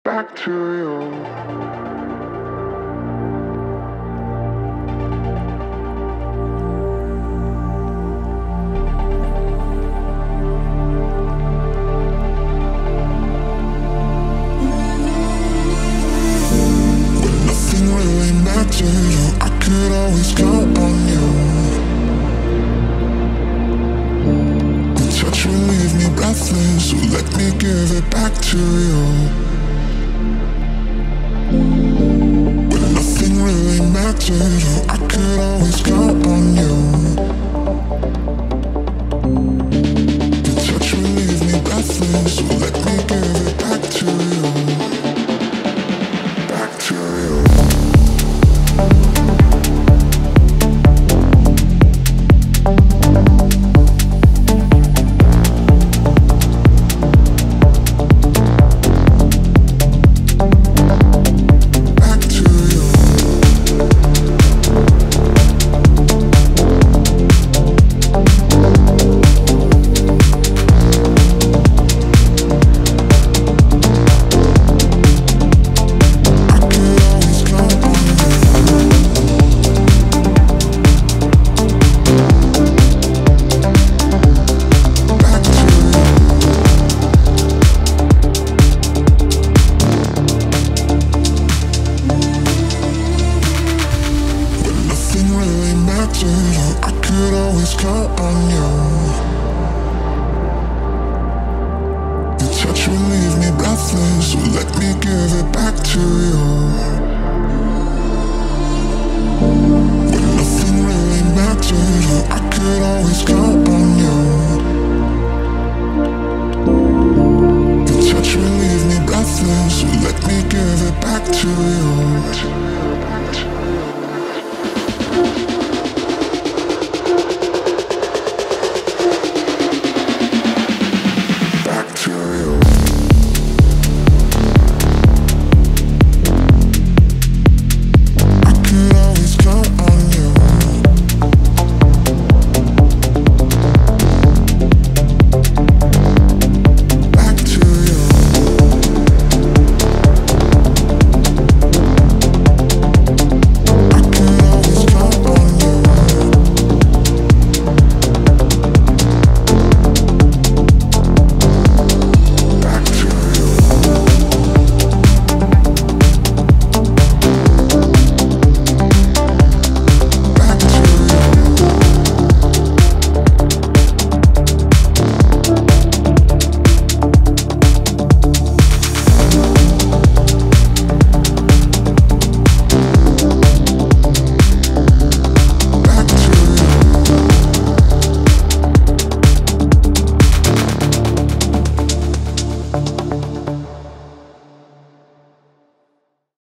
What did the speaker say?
back to you. I could always count on you. Your touch will leave me breathless, so let me give it back to you. When nothing really mattered, I could always count on you. Your touch will leave me breathless, so let me give it back to you. Back to you. I could always count on you. Your touch will leave me breathless, so let me give it back to you. When nothing really mattered, I could always count on you. Your touch will leave me breathless, so let me give it back to you.